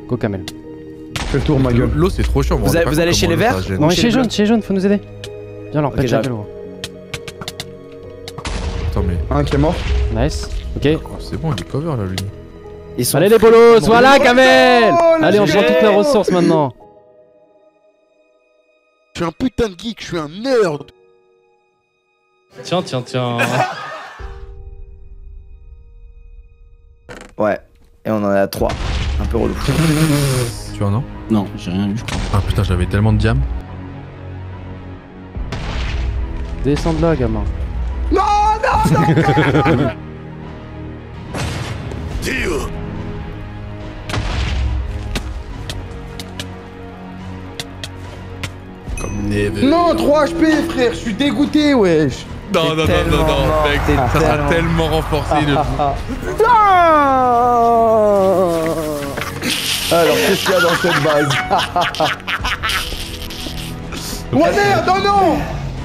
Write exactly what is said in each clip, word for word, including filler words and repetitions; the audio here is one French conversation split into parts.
Go Kamel. Fais le tour, ma gueule. L'eau c'est trop chiant. Vous, a, vous allez chez les verts? Non, mais chez jaune, chez jaune, faut nous aider. Viens, leur pète la gueule, gros. Attends, mais. Un qui est mort. Nice. Ok. Oh, c'est bon, il est cover là, lui. Ils sont Allez, les bolos, voilà, Kamel. Allez, on prend toutes nos ressources maintenant. Je suis un putain de geek, je suis un nerd. Tiens, tiens, tiens. Ouais. Et on en est à trois. Un peu relou. Tu vois, non? Non, j'ai rien eu, je crois. Ah putain, j'avais tellement de diam. Descends de là, gamin. Non, non, non. Comme Neve. Non, trois H P, frère, je suis dégoûté, wesh. Non, non, non, non, non, mec, ça sera tellement renforcé le coup. Alors, qu'est-ce qu'il y a dans cette base? Ouais, merde, non, non.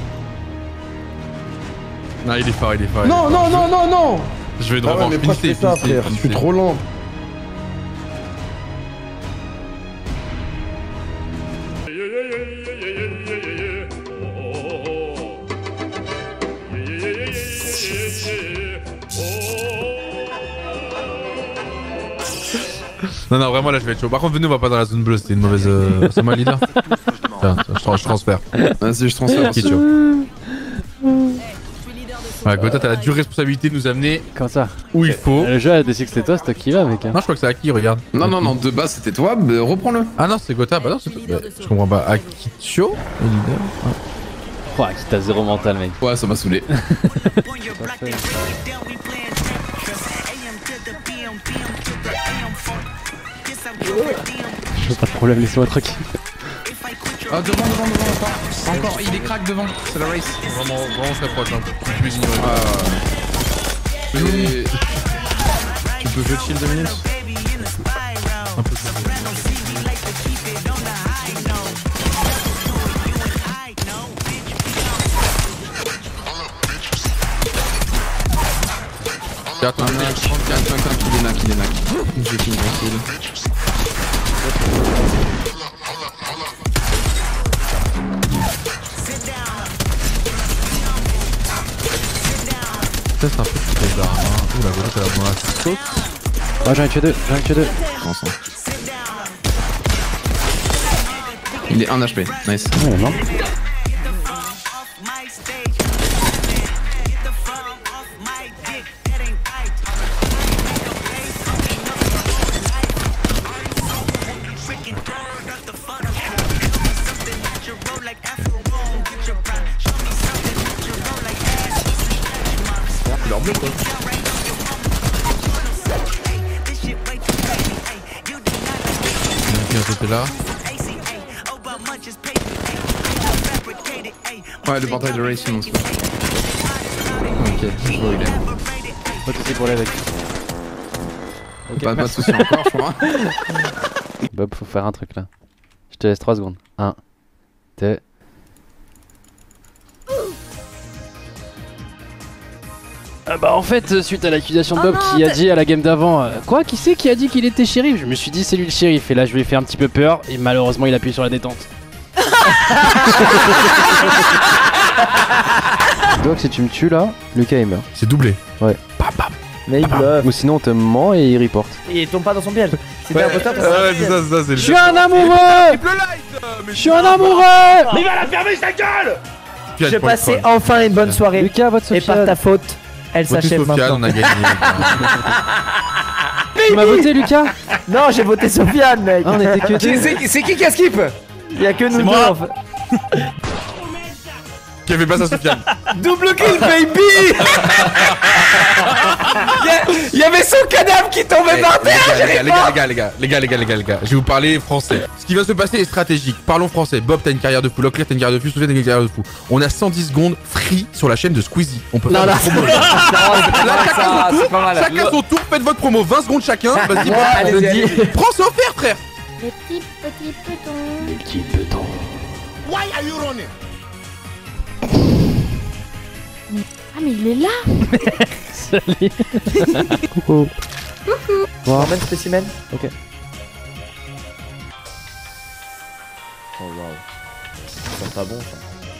Non, il est fort, il est fort. Non, non, non, non, non. Je vais Ah ouais, devoir mais pourquoi je fais ça, frère? Je suis trop lent. Non, non, vraiment là je vais être chaud. Par contre, venez, on va pas dans la zone bleue, c'était une mauvaise. Euh... C'est moi le leader. Tiens, je, je transfère. Vas-y, je transfère. Qui tu vois. Ouais, Gotha, t'as la dure responsabilité de nous amener. Comme ça. Où il faut. Le jeu a décidé que c'était toi, c'est toi qui va, mec. Non, je crois que c'est Aki, regarde. Non, non, non, de base c'était toi, mais reprends-le. Ah non, c'est Gotha, bah non, c'est toi. Bah, je comprends pas. Akitio, le leader. Ouais, qui t'a zéro mental, mec. Ouais, ça m'a saoulé. Pas de problème, laissez-moi tranquille. Ah, devant, devant, devant, encore. Encore, il est crack devant. C'est la race. Vraiment, vraiment très proche, hein. Tu peux ignorer. Ah. Et... Tu peux jouer chill deux minutes? Un peu. Attends, il est nac, il est nac. J'ai fini tranquille. ça c'est un peu plus bizarre. Ouh la Gotha, elle a besoin de sauce. Oh, j'en ai tué deux, j'en ai tué deux. Il est un H P, nice. Ouais, il est mort. Leur bleu quoi. C'était là. Ouais, le portail de Race, sinon c'est pas. Ok, je vois où il est. Pas de soucis pour l'aide. Okay, pas, pas de soucis encore, je crois. Bob, faut faire un truc là. Je te laisse trois secondes. un, deux. Ah bah en fait, suite à l'accusation de Oh Bob non, qui a t'as- dit à la game d'avant euh, quoi, qui c'est qui a dit qu'il était shérif? Je me suis dit c'est lui le shérif et là je lui ai fait un petit peu peur et malheureusement il appuie sur la détente. Donc si tu me tues là, Lucas il meurt. C'est doublé. Ouais. Bam, bam. Mais il bluffe. Ou sinon on te ment et il reporte. Et il tombe pas dans son piège. C'était Ouais, un imposteur. ouais, c'est ça, c'est ça, c'est le. Je suis un amoureux! Je suis un amoureux! Mais il va la fermer sa gueule! Piège Je pour le passais troll. enfin une bonne soirée. Lucas, votre Et Sofiane. par ta faute, elle Votez s'achève Sofiane, maintenant. on a gagné. Tu m'as voté Lucas? Non, j'ai voté Sofiane, mec. Ah, on était que deux. C'est qui qui a skip? Il y a que nous deux moi. en fait. Qui avait pas ça, Sofiane? Double kill, baby! Il y avait son cadavre qui tombait par terre! Les gars, les gars, les gars, les gars, les gars, les gars, les gars, je vais vous parler français. Ce qui va se passer est stratégique. Parlons français. Bob, t'as une carrière de fou. Locklear, t'as une carrière de fou. Sofiane, t'as une carrière de fou. On a cent dix secondes free sur la chaîne de Squeezie. On peut Non, faire non, des promos. c'est Là, chacun son ça, tour. c'est pas mal. Chacun son tour. Faites votre promo. vingt secondes chacun. Vas-y, Bob. allez-y, allez-y. Prends, c'est offert, frère. Les petits petits petons. Le petit peton. Ah mais il est là. Salut. Coucou. On emmène spécimen. Ok. sent pas bon ça.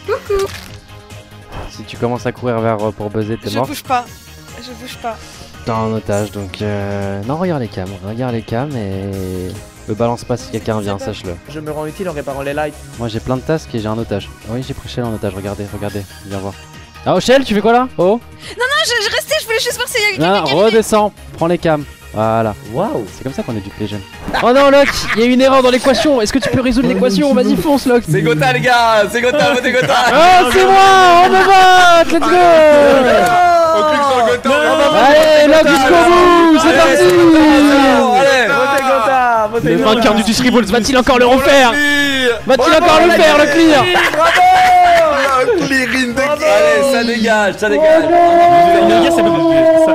Si tu commences à courir vers euh, pour buzzer, t'es Je mort. bouge pas. Je bouge pas. T'es en otage donc. Euh... Non, regarde les cams, regarde les cams et. Me balance pas si quelqu'un vient, sache-le. Je me rends utile en réparant les lights. Moi j'ai plein de tasks et j'ai un otage. Oui, j'ai pris Shell en otage, regardez, regardez, viens voir. Ah, oh Shell, tu fais quoi là? Oh Non, non, je, je restais, je voulais juste voir s'il y a quelqu'un non, qui arrivait. redescends, prends les cams. Voilà. Waouh. C'est comme ça qu'on éduque les jeunes. Oh non, Locke, il y a une erreur dans l'équation. Est-ce que tu peux résoudre l'équation? Vas-y, fonce, Locke. C'est Gotha, les gars. C'est Gotha, votez Gotha. Ah, c'est moi, on me vote. Let's go. On clique sur le Gotha. Allez, Locke jusqu'au bout. C'est parti. Allez, Votez Gotha. Votez Le Gotha. vainqueur du Twitch Balls va-t-il encore le refaire? Va-t-il encore le faire, le clear? Clearing de Allez, ça dégage, ça dégage. Les gars, ça peut ça.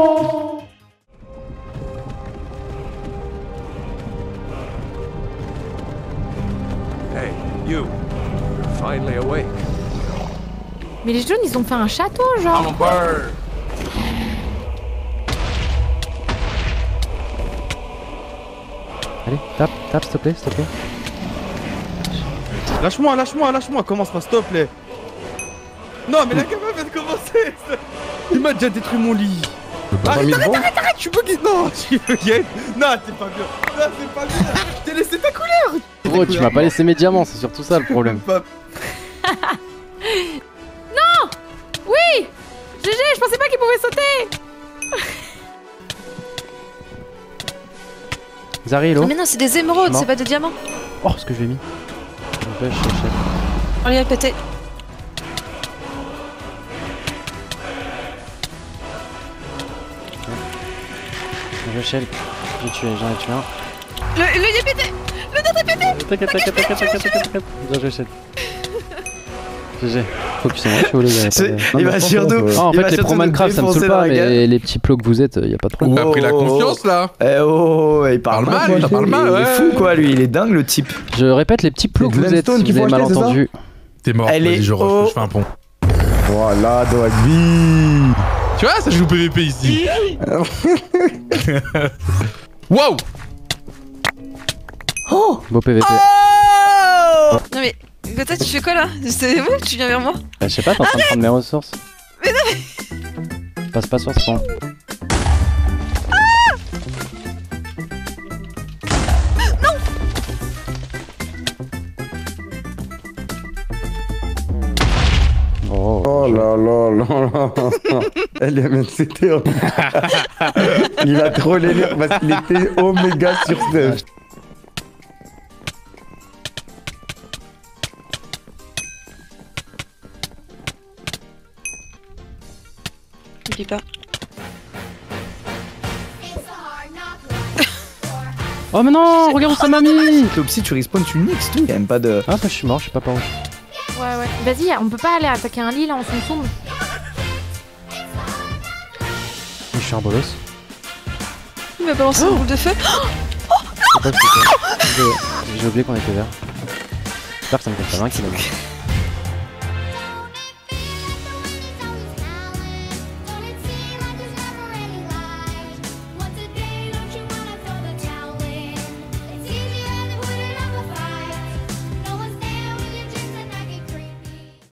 Hey, you. You're finally awake. Mais les jeunes, ils ont fait un château, genre. Allez, tape, tape, s'il te plaît, s'il te plaît. Lâche-moi, lâche-moi, lâche-moi, commence pas, s'il te plaît. Non, mais la caméra vient de commencer. Il m'a déjà détruit mon lit. Arrête, arrête, arrête, arrête, je suis bugué. Non, je suis bugué. Non, c'est pas bien. Non, c'est pas bien. Je t'ai laissé ta couleur. Gros, tu m'as pas laissé mes diamants, c'est surtout ça le problème. Non. Oui. G G, je pensais pas qu'il pouvait sauter. Zari, hello. Mais non, c'est des émeraudes, Non. c'est pas des diamants. Oh, ce que je lui ai mis. Je vais chercher. On lui a pété. Je vais Shell. J'ai tué, j'en ai tué un. Le, le il a pété. Le nôtre a pété. T'inquiète, t'inquiète, t'inquiète, t'inquiète, t'inquiète. Bien joué, Shell. G G. Focus, moi, je suis au les gars. Il va surtout. Ah, en il va fait, les surtout pro nous Minecraft, ça me saoule défoncer dans pas, la gueule. mais les petits plots que vous êtes, y a pas de problème. T'as pris la confiance là. Eh oh, il parle Parle mal, mal, il parle mal, il ouais. est fou quoi lui, il est dingue le type. Je répète, les petits plots que vous êtes, Glenstone si qu'il vous faut avez mal acheter, c'est ça entendu. T'es mort. Elle Vas-y, est je rush, au- je fais un pont. Voilà, Dogby. Tu vois, ça joue P V P ici. Wow. Beau P V P. Oh non mais, Gotha, tu fais quoi là? C'est vrai, tu viens vers moi? Bah, je sais pas, t'es en train de prendre mes ressources. Mais non mais... Passe pas sur ce pont. Oh. Oh là là là là. Elle est même c'était. Il a trop les nerfs parce qu'il était oméga sur ce. N'oublie pas. Oh mais non, regarde où ça m'a mis. Topsy, tu respawn, tu nixes tout, y'a même pas de. Ah bah je suis mort, je sais pas par où. Ouais, ouais. Vas-y, on peut pas aller attaquer un lit là en son sombre. Je suis un bolos. Il m'a balancé une boule de feu. Je sais pas ce que c'est. J'ai- J'ai oublié qu'on était vert. J'espère que ça me fait pas mal qu'il a mis.